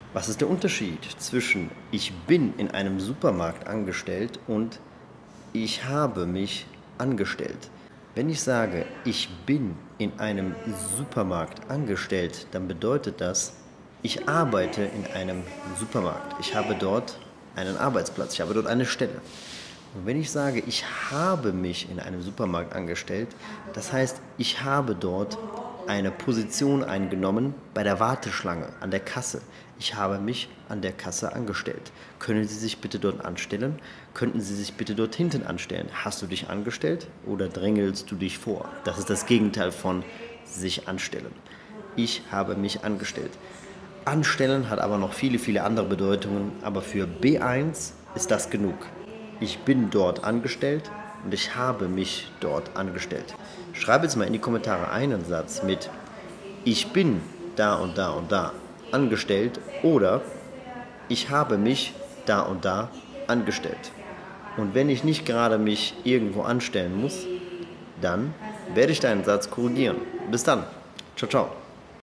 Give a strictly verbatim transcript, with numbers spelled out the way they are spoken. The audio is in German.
Was ist der Unterschied zwischen ich bin in einem Supermarkt angestellt und ich habe mich angestellt? Wenn ich sage, ich bin in einem Supermarkt angestellt, dann bedeutet das, ich arbeite in einem Supermarkt. Ich habe dort einen Arbeitsplatz, ich habe dort eine Stelle. Und wenn ich sage, ich habe mich in einem Supermarkt angestellt, das heißt, ich habe dort eine Position eingenommen bei der Warteschlange, an der Kasse. Ich habe mich an der Kasse angestellt. Können Sie sich bitte dort anstellen? Könnten Sie sich bitte dort hinten anstellen? Hast du dich angestellt oder drängelst du dich vor? Das ist das Gegenteil von sich anstellen. Ich habe mich angestellt. Anstellen hat aber noch viele, viele andere Bedeutungen, aber für B eins ist das genug. Ich bin dort angestellt und ich habe mich dort angestellt. Schreib jetzt mal in die Kommentare einen Satz mit ich bin da und da und da angestellt oder ich habe mich da und da angestellt. Und wenn ich nicht gerade mich irgendwo anstellen muss, dann werde ich deinen Satz korrigieren. Bis dann. Ciao, ciao.